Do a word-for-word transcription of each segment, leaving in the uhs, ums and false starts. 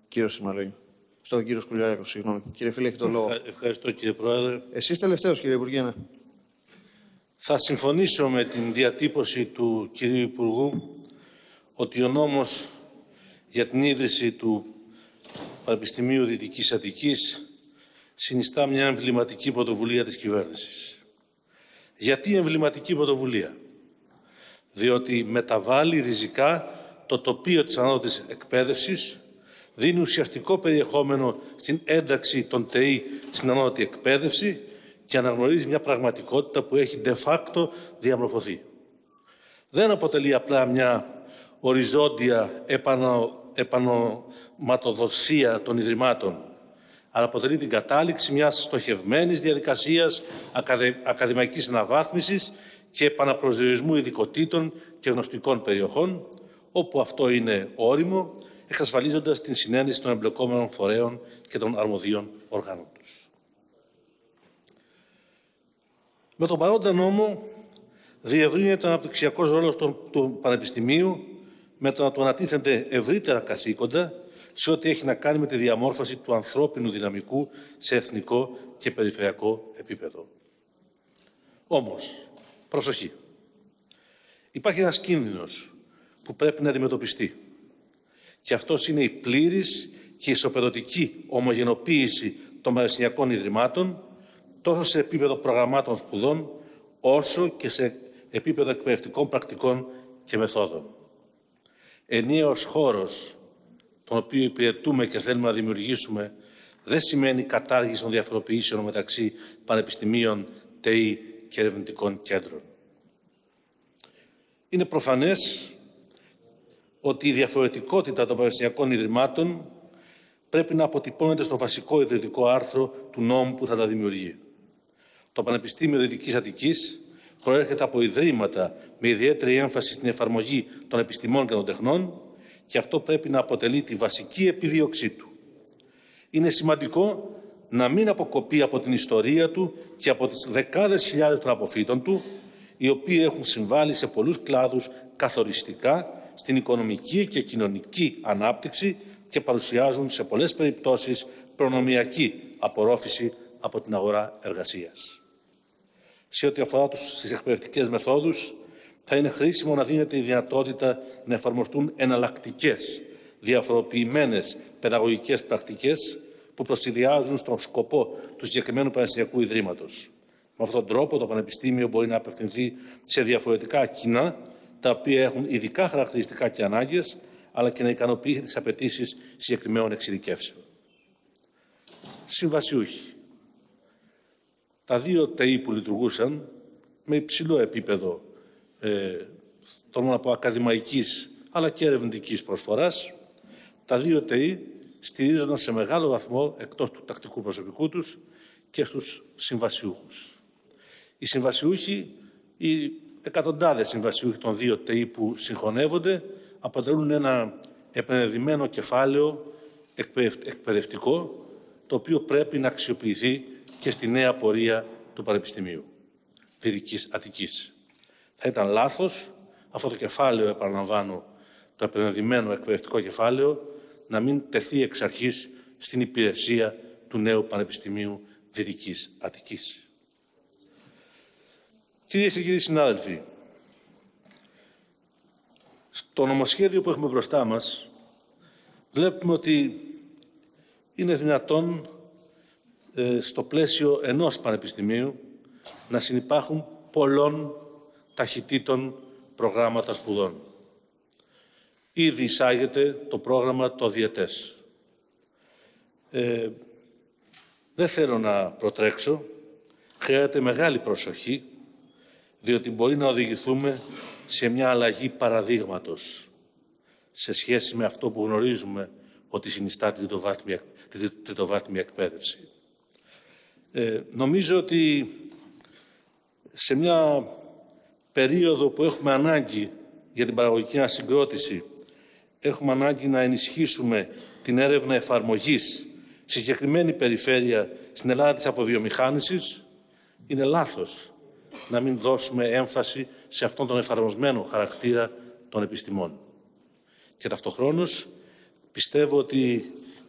Κύριο Σιμαλόγη. Στον κύριο Σκουλιάκο, συγγνώμη. Κύριε φίλε, έχει το λόγο. Ευχαριστώ, κύριε Πρόεδρε. Εσείς τελευταίος, κύριε Υπουργέ. Ναι. Θα συμφωνήσω με την διατύπωση του κυρίου Υπουργού ότι ο νόμος για την ίδρυση του Πανεπιστημίου Δυτικής Αττικής συνιστά μια εμβληματική πρωτοβουλία της κυβέρνησης. Γιατί εμβληματική πρωτοβουλία? Διότι μεταβάλλει ριζικά το τοπίο της ανώτατης εκπαίδευσης, δίνει ουσιαστικό περιεχόμενο στην ένταξη των ΤΕΗ στην ανώτατη εκπαίδευση και αναγνωρίζει μια πραγματικότητα που έχει de facto διαμορφωθεί. Δεν αποτελεί απλά μια οριζόντια επανο, επανοματοδοσία των Ιδρυμάτων, αλλά αποτελεί την κατάληξη μιας στοχευμένης διαδικασίας ακαδε, ακαδημαϊκής αναβάθμισης και επαναπροσδιορισμού ειδικοτήτων και γνωστικών περιοχών, όπου αυτό είναι όριμο, εξασφαλίζοντας την συνένεση των εμπλεκόμενων φορέων και των αρμοδίων οργάνων τους. Με τον παρόντα νόμο διευρύνεται ο αναπτυξιακός ρόλος του Πανεπιστημίου με το να του ανατίθενται ευρύτερα καθήκοντα σε ό,τι έχει να κάνει με τη διαμόρφωση του ανθρώπινου δυναμικού σε εθνικό και περιφερειακό επίπεδο. Όμως, προσοχή. Υπάρχει ένας κίνδυνος που πρέπει να αντιμετωπιστεί. Και αυτός είναι η πλήρης και ισοπεδωτική ομογενοποίηση των πανεπιστημιακών ιδρυμάτων, τόσο σε επίπεδο προγραμμάτων σπουδών, όσο και σε επίπεδο εκπαιδευτικών πρακτικών και μεθόδων. Ενιαίος χώρος, τον οποίο υπηρετούμε και θέλουμε να δημιουργήσουμε, δεν σημαίνει κατάργηση των διαφοροποιήσεων μεταξύ πανεπιστημίων, ΤΕΗ και ερευνητικών κέντρων. Είναι προφανές ότι η διαφορετικότητα των πανεπιστημιακών ιδρυμάτων πρέπει να αποτυπώνεται στο βασικό ιδρυτικό άρθρο του νόμου που θα τα δημιουργεί. Το Πανεπιστήμιο Δυτικής Αττικής προέρχεται από ιδρύματα με ιδιαίτερη έμφαση στην εφαρμογή των επιστημών και των τεχνών και αυτό πρέπει να αποτελεί τη βασική επιδίωξή του. Είναι σημαντικό να μην αποκοπεί από την ιστορία του και από τις δεκάδες χιλιάδες των αποφύτων του, οι οποίοι έχουν συμβάλει σε πολλούς κλάδους καθοριστικά στην οικονομική και κοινωνική ανάπτυξη και παρουσιάζουν σε πολλές περιπτώσεις προνομιακή απορρόφηση από την αγορά εργασίας. Σε ό,τι αφορά τις εκπαιδευτικές μεθόδους, θα είναι χρήσιμο να δίνεται η δυνατότητα να εφαρμοστούν εναλλακτικές, διαφοροποιημένες παιδαγωγικές πρακτικές που προσυδειάζουν στον σκοπό του συγκεκριμένου πανεπιστημιακού ιδρύματος. Με αυτόν τον τρόπο το Πανεπιστήμιο μπορεί να απευθυνθεί σε διαφορετικά κοινά, τα οποία έχουν ειδικά χαρακτηριστικά και ανάγκες, αλλά και να ικανοποιήσει τις απαιτήσεις συγκεκριμένων εξειδικεύσεων. Συμβασιούχοι. Τα δύο ΤΕΗ που λειτουργούσαν με υψηλό επίπεδο ε, το να πω ακαδημαϊκής αλλά και ερευνητικής προσφοράς, τα δύο ΤΕΗ στηρίζονταν σε μεγάλο βαθμό εκτός του τακτικού προσωπικού τους και στους συμβασιούχους. Οι συμβασιούχοι, οι εκατοντάδες συμβασιούχοι των δύο ΤΕΗ που συγχωνεύονται αποτελούν ένα επενδυμένο κεφάλαιο εκπαιδευτικό, το οποίο πρέπει να αξιοποιηθεί και στη νέα πορεία του Πανεπιστημίου Δυτικής Αττικής. Θα ήταν λάθος αυτό το κεφάλαιο, επαναλαμβάνω, το επενδυμένο εκπαιδευτικό κεφάλαιο, να μην τεθεί εξ αρχής στην υπηρεσία του νέου Πανεπιστημίου Δυτικής Αττικής. Κυρίες και κύριοι συνάδελφοι, στο νομοσχέδιο που έχουμε μπροστά μας βλέπουμε ότι είναι δυνατόν ε, στο πλαίσιο ενός πανεπιστημίου να συνυπάρχουν πολλών ταχυτήτων προγράμματα σπουδών. Ήδη εισάγεται το πρόγραμμα το διετές. Ε, δεν θέλω να προτρέξω, χρειάζεται μεγάλη προσοχή, διότι μπορεί να οδηγηθούμε σε μια αλλαγή παραδείγματος σε σχέση με αυτό που γνωρίζουμε ότι συνιστά τη τριτοβάθμια, τη τριτοβάθμια εκπαίδευση. Ε, νομίζω ότι σε μια περίοδο που έχουμε ανάγκη για την παραγωγική ανασυγκρότηση, έχουμε ανάγκη να ενισχύσουμε την έρευνα εφαρμογής στη συγκεκριμένη περιφέρεια στην Ελλάδα της αποβιομηχάνησης, είναι λάθος να μην δώσουμε έμφαση σε αυτόν τον εφαρμοσμένο χαρακτήρα των επιστημών. Και ταυτοχρόνως πιστεύω ότι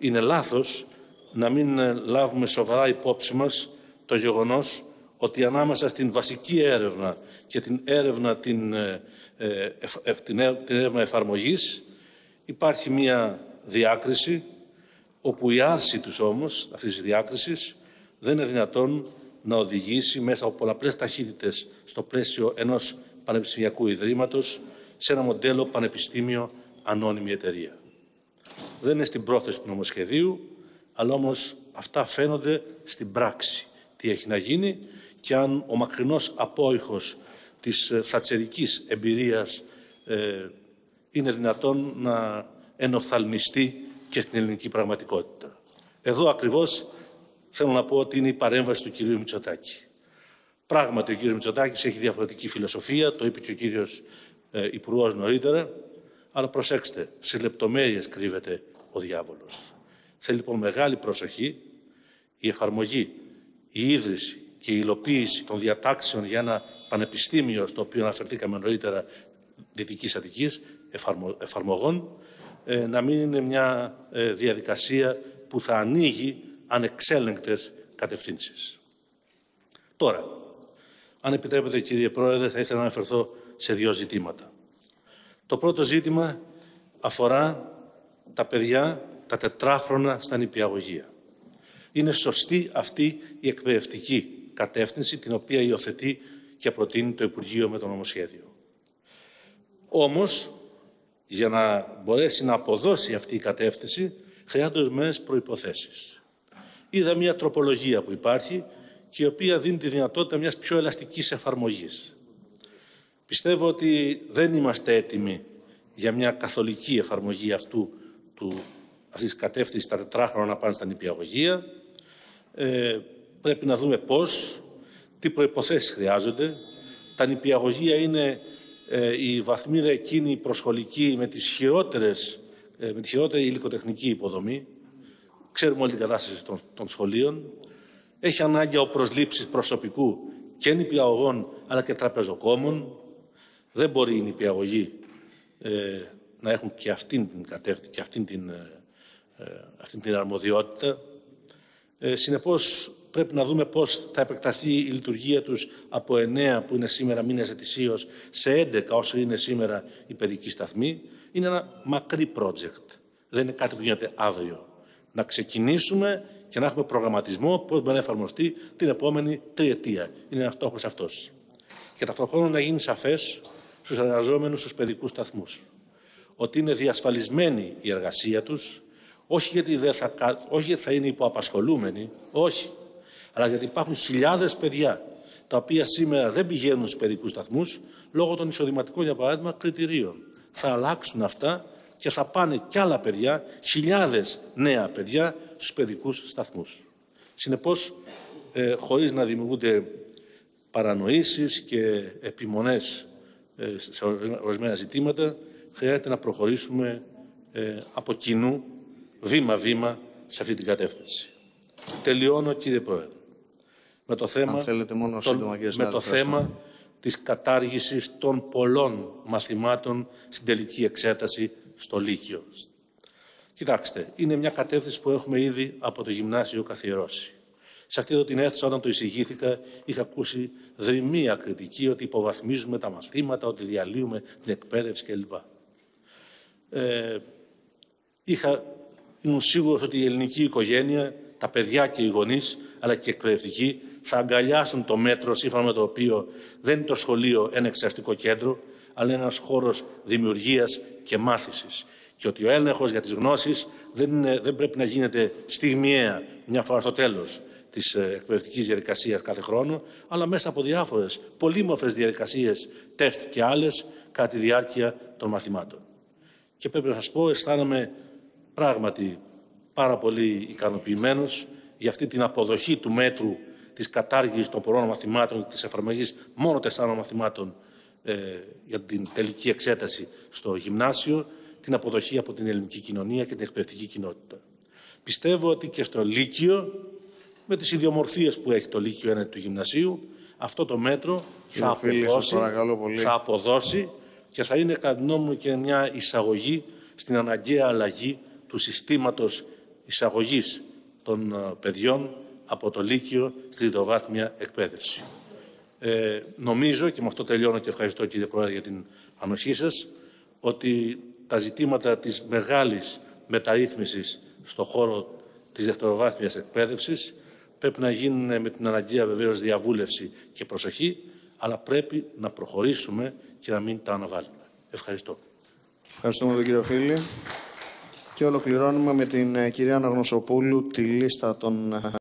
είναι λάθος να μην λάβουμε σοβαρά υπόψη μας το γεγονός ότι ανάμεσα στην βασική έρευνα και την έρευνα, την, ε, ε, την, ε, την έρευνα εφαρμογής υπάρχει μία διάκριση, όπου η άρση τους όμως, αυτής της διάκρισης, δεν είναι δυνατόν να οδηγήσει μέσα από πολλαπλές ταχύτητες στο πλαίσιο ενός πανεπιστημιακού ιδρύματος σε ένα μοντέλο πανεπιστήμιο ανώνυμη εταιρεία. Δεν είναι στην πρόθεση του νομοσχεδίου, αλλά όμως αυτά φαίνονται στην πράξη. Τι έχει να γίνει και αν ο μακρινός απόϊχος της θατσερικής εμπειρίας ε, είναι δυνατόν να ενοφθαλμιστεί και στην ελληνική πραγματικότητα. Εδώ ακριβώς θέλω να πω ότι είναι η παρέμβαση του κυρίου Μητσοτάκη. Πράγματι ο κύριος Μητσοτάκης έχει διαφορετική φιλοσοφία, το είπε και ο κύριος ε, Υπουργός νωρίτερα, αλλά προσέξτε, στις λεπτομέρειες κρύβεται ο διάβολος. Θέλει λοιπόν μεγάλη προσοχή η εφαρμογή, η ίδρυση και η υλοποίηση των διατάξεων για ένα πανεπιστήμιο, στο οποίο αναφερθήκαμε νωρίτερα, Δυτικής Αττικής, εφαρμο, εφαρμογών, ε, να μην είναι μια ε, διαδικασία που θα ανοίγει ανεξέλεγκτες κατευθύνσεις. Τώρα, αν επιτρέπετε κύριε Πρόεδρε, θα ήθελα να αναφερθώ σε δύο ζητήματα. Το πρώτο ζήτημα αφορά τα παιδιά, τα τετράχρονα στα νηπιαγωγεία. Είναι σωστή αυτή η εκπαιδευτική κατεύθυνση, την οποία υιοθετεί και προτείνει το Υπουργείο με το νομοσχέδιο. Όμως, για να μπορέσει να αποδώσει αυτή η κατεύθυνση, χρειάζονται ορισμένες προϋποθέσεις. Είδα μια τροπολογία που υπάρχει και η οποία δίνει τη δυνατότητα μιας πιο ελαστικής εφαρμογής. Πιστεύω ότι δεν είμαστε έτοιμοι για μια καθολική εφαρμογή αυτού του, αυτής της κατεύθυνσης τα τετράχρονα να πάνε στα νηπιαγωγεία. Ε, πρέπει να δούμε πώς, τι προϋποθέσεις χρειάζονται. Τα νηπιαγωγεία είναι ε, η βαθμίδα εκείνη προσχολική με, τις χειρότερες, ε, με τη χειρότερη υλικοτεχνική υποδομή. Ξέρουμε όλη την κατάσταση των, των σχολείων. Έχει ανάγκη από προσλήψεις προσωπικού και νηπιαγωγών αλλά και τραπεζοκόμων. Δεν μπορεί οι νηπιαγωγοί ε, να έχουν και αυτήν την κατεύθυνση και αυτήν την, ε, αυτήν την αρμοδιότητα. Ε, συνεπώς πρέπει να δούμε πώς θα επεκταθεί η λειτουργία τους από εννέα που είναι σήμερα μήνες ετησίως σε έντεκα όσο είναι σήμερα η παιδική σταθμή. Είναι ένα μακρύ project. Δεν είναι κάτι που γίνεται αύριο. Να ξεκινήσουμε και να έχουμε προγραμματισμό πώς μπορεί να εφαρμοστεί την επόμενη τριετία. Είναι ένας στόχος αυτός. Και ταυτόχρονα να γίνει σαφές στους εργαζόμενους στους παιδικούς σταθμούς ότι είναι διασφαλισμένη η εργασία τους, όχι γιατί, δεν θα, όχι γιατί θα είναι υποαπασχολούμενοι, όχι, αλλά γιατί υπάρχουν χιλιάδες παιδιά τα οποία σήμερα δεν πηγαίνουν στους παιδικούς σταθμούς λόγω των εισοδηματικών, για παράδειγμα, κριτηρίων. Θα αλλάξουν αυτά και θα πάνε κι άλλα παιδιά, χιλιάδες νέα παιδιά, στους παιδικούς σταθμούς. Συνεπώς, ε, χωρίς να δημιουργούνται παρανοήσεις και επιμονές ε, σε ορισμένα ζητήματα, χρειάζεται να προχωρήσουμε ε, από κοινού, βήμα-βήμα, σε αυτή την κατεύθυνση. Τελειώνω, κύριε Πρόεδρε, με το θέμα, Αν θέλετε μόνο το, σύντομα, κύριε με το θέμα της κατάργησης των πολλών μαθημάτων στην τελική εξέταση στο Λύκειο. Κοιτάξτε, είναι μια κατεύθυνση που έχουμε ήδη από το γυμνάσιο καθιερώσει. Σε αυτή εδώ την αίθουσα, όταν το εισηγήθηκα, είχα ακούσει δρυμία κριτική ότι υποβαθμίζουμε τα μαθήματα, ότι διαλύουμε την εκπαίδευση κλπ. Ε, είχα, ήμουν σίγουρος ότι η ελληνική οικογένεια, τα παιδιά και οι γονείς, αλλά και οι εκπαιδευτικοί, θα αγκαλιάσουν το μέτρο σύμφωνα με το οποίο δεν είναι το σχολείο ένα εξεταστικό κέντρο, αλλά ένας χώρος δημιουργίας και μάθησης. Και ότι ο έλεγχος για τις γνώσεις δεν, είναι, δεν πρέπει να γίνεται στιγμιαία, μια φορά στο τέλος της εκπαιδευτικής διαδικασίας κάθε χρόνο, αλλά μέσα από διάφορες πολύμορφες διαδικασίες, τεστ και άλλες, κατά τη διάρκεια των μαθημάτων. Και πρέπει να σας πω, αισθάνομαι πράγματι πάρα πολύ ικανοποιημένος για αυτή την αποδοχή του μέτρου της κατάργησης των πολλών μαθημάτων και της εφαρμογής μόνο τεσσάρων μαθημάτων ε, για την τελική εξέταση στο γυμνάσιο, την αποδοχή από την ελληνική κοινωνία και την εκπαιδευτική κοινότητα. Πιστεύω ότι και στο Λύκειο, με τις ιδιομορφίες που έχει το Λύκειο έναντι του γυμνασίου, αυτό το μέτρο θα αποδώσει, θα αποδώσει και θα είναι κατά τη γνώμη μου και μια εισαγωγή στην αναγκαία αλλαγή του συστήματος εισαγωγής των παιδιών από το Λύκειο στη τριτοβάθμια εκπαίδευση. Ε, νομίζω, και με αυτό τελειώνω και ευχαριστώ κύριε Πρόεδρε για την ανοχή σας, ότι τα ζητήματα της μεγάλης μεταρρύθμισης στον χώρο της δευτεροβάθμιας εκπαίδευσης πρέπει να γίνουν με την αναγκαία βεβαίως διαβούλευση και προσοχή, αλλά πρέπει να προχωρήσουμε και να μην τα αναβάλουμε. Ευχαριστώ. Ευχαριστούμε τον κύριο Φίλη. Και ολοκληρώνουμε με την κυρία Αναγνωσοπούλου τη λίστα των